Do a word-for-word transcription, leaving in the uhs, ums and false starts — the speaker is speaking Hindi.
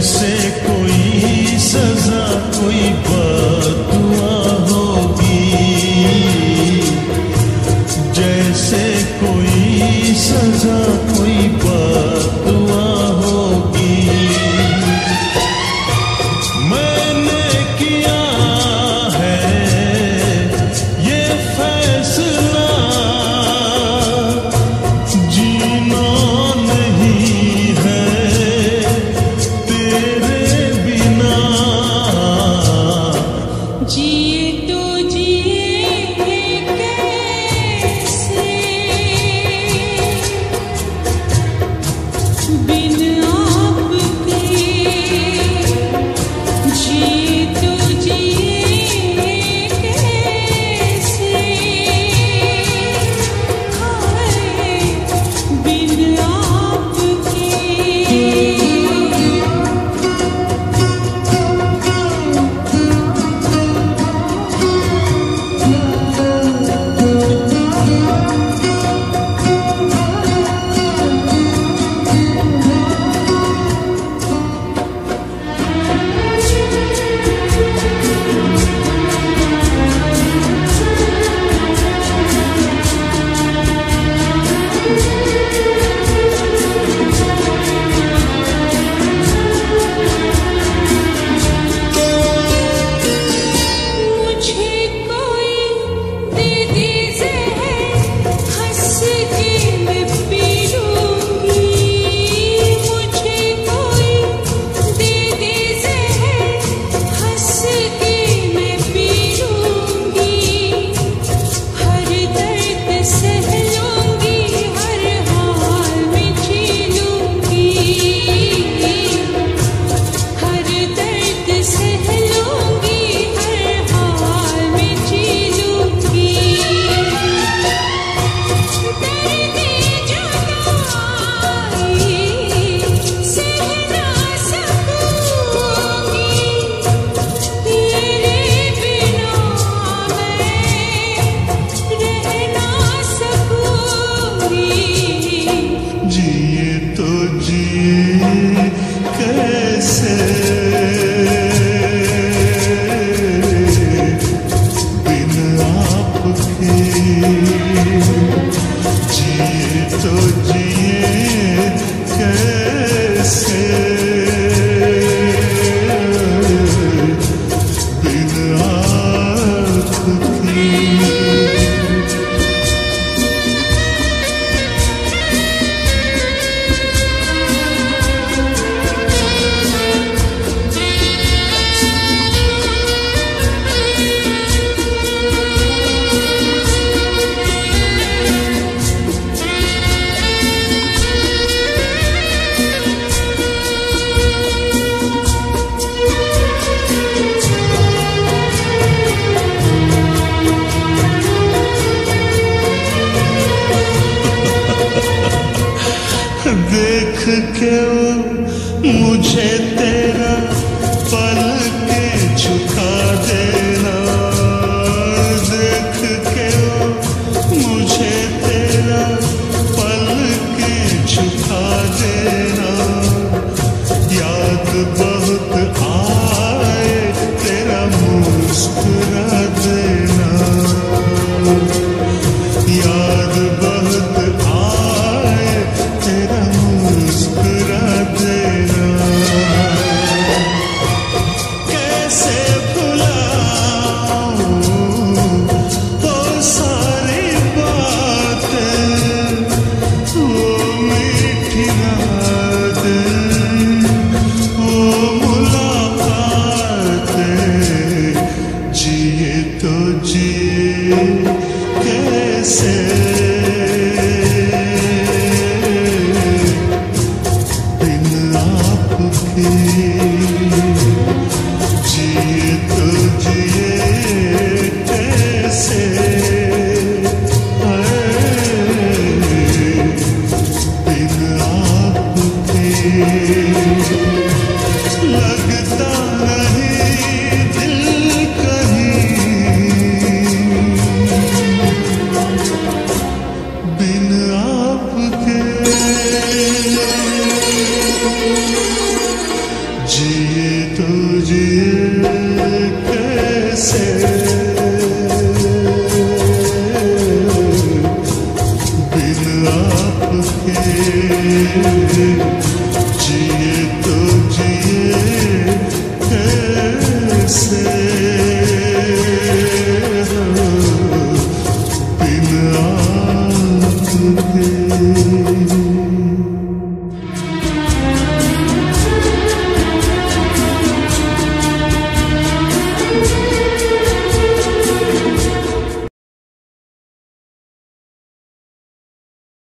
जैसे कोई सजा कोई बददुआ होगी, जैसे कोई सजा कोई बददुआ होगी। मैंने किया है ये फैसला, जीना नहीं है तेरे बिना। जिए तो जिए कैसे बिन आपके, जिए तो जिए कैसे हाय बिन आपके। जिए तो जिए कैसे बिन आपके, जिए तो जिए कैसे बिन आपके। देख के वो मुझे तेरा पलके झुका देना, देख के वो मुझे तेरा पलके झुका देना। याद बहुत आए तेरा मुस्कुरा देना, याद बहुत आए तेरा मुस्कुरा देना। कैसे भुलाऊं वो सारी बातें, वो मीठी रातें, वो मुलाकातें। जिए तो जिए कैसे जिए तो जिए कैसे बिन आपके। लगता नहीं दिल कहीं बिन आपके। जिए तो जिए कैसे।